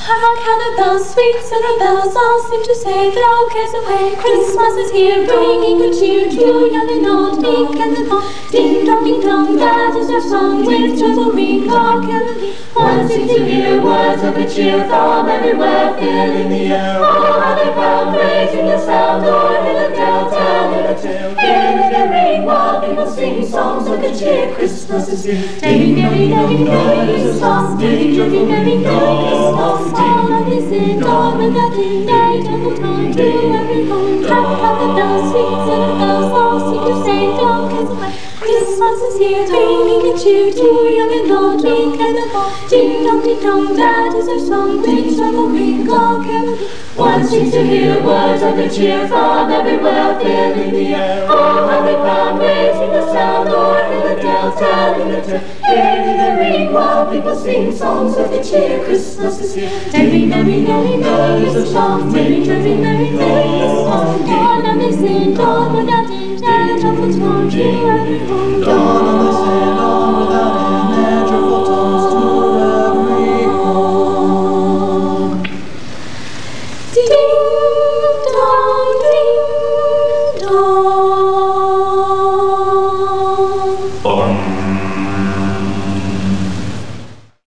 Hark how the bells, sweet silver bells, all seem to say, throw cares away. Christmas is here, bringing good cheer to young and old, meek and the bold. Ding dong, that is our song, with joyful ring, hark heavenly. One seems to hear words of good cheer from everywhere, filling the air. Oh, how they come, praising the sound, o'er hill and dale, telling a tale. Hearing the ring, while people sing songs of good cheer. Christmas is here. Ding dong, is a song, ding merry Christmas. All of this in dawn with a ding, day, gentle time to every home. Hark how the bells, sweet silver bells, all seem to say, don't cares away. Christmas is here, bringing good cheer to young and old, meek and the bold. Ding dong, that is our song, with joyful ring, all carefully. One seems to hear words of good cheer from everywhere, filling the air. Oh, how they come, raising the sound, o'er hill and dale, telling the tale. Hearing the ring, while people sing songs of good cheer. Christmas is here. Merry is a song, merry Christmas. All of this in dawn without end, and of its warm to every home.